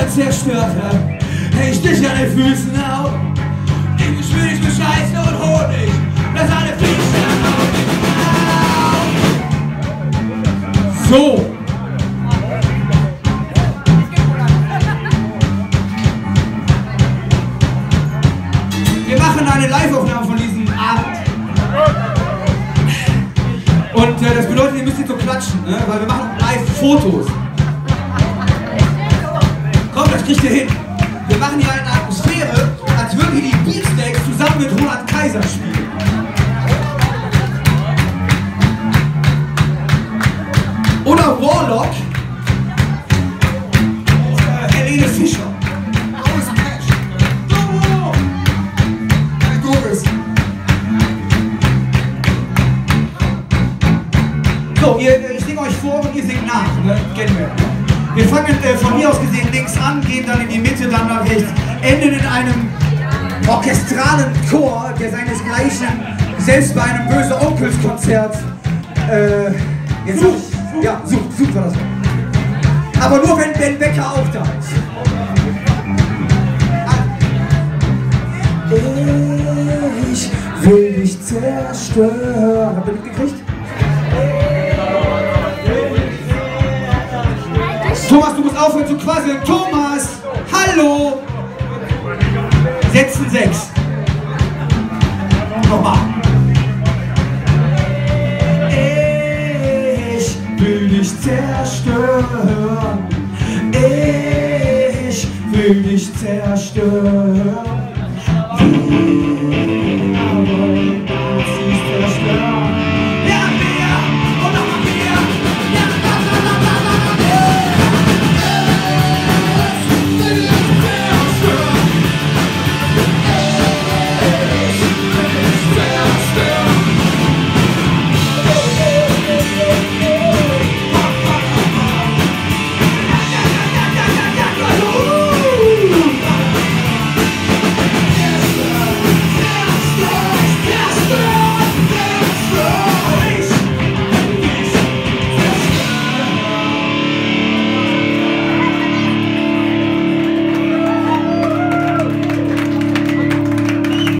zerstört hat. Häng ich dich an den Füßen auf. Ich will dich bescheißen und Honig, dass alle Füße auf. So. Wir machen eine Live-Aufnahme von diesem Abend. Und das bedeutet, ihr müsst jetzt so klatschen, ne? Weil wir machen Live-Fotos. Komm, das kriegt ihr hin. Wir machen hier eine Atmosphäre, als würden wir die Beatsteaks zusammen mit Roland Kaiser spielen. Oder Warlock. Helene Fischer. So, ich singe euch vor und ihr singt nach, ne? Kennen wir. Wir fangen von hier aus gesehen links an, gehen dann in die Mitte, dann nach rechts, enden in einem orchestralen Chor, der seinesgleichen selbst bei einem böse Onkels-Konzert sucht war das. Aber nur wenn Ben Becker auch da ist. Ich will dich zerstören. Habt ihr mitgekriegt? Thomas, du musst aufhören zu quasseln. Thomas! Hallo! Sätzen 6. Nochmal. Ich will dich zerstören. Ich will dich zerstören.